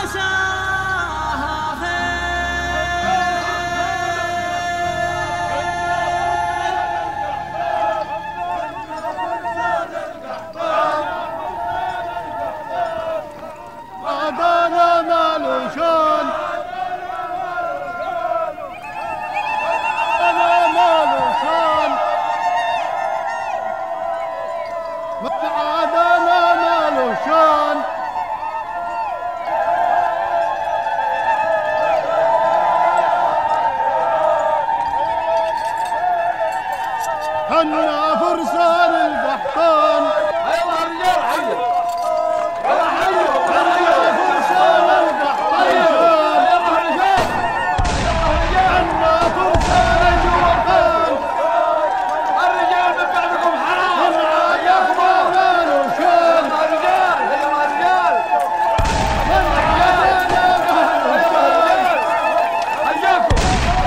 حنا فرسان القحطان. يلا رجال حي يلا حي حنا فرسان القحطان. يلا رجال حنا فرسان الجوفان. الرجال من بعدكم حرام. من عادانا لوشان. يلا رجال يلا رجال من عادانا لوشان. حياكم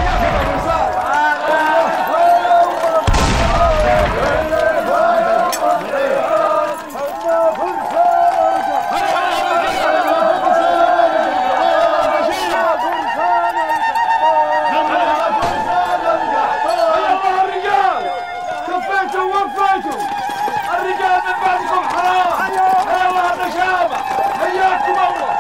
الرجال من بعدكم حرام. يا الله نشامة حياكم الله.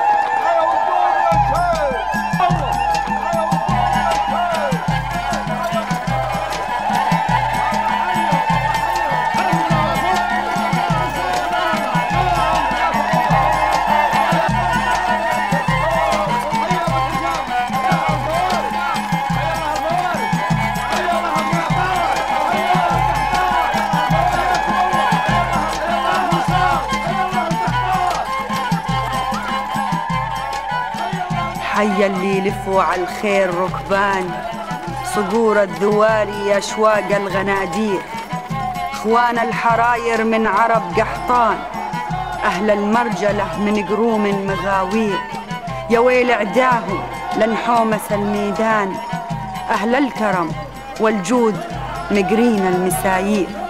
حي اللي يلفوا على الخير ركبان، صقور الذواري أشواق الغنادير، اخوان الحراير من عرب قحطان، أهل المرجلة من قروم مغاوير، يا ويل عداهم لنحومس الميدان، أهل الكرم والجود مقرين المسايير.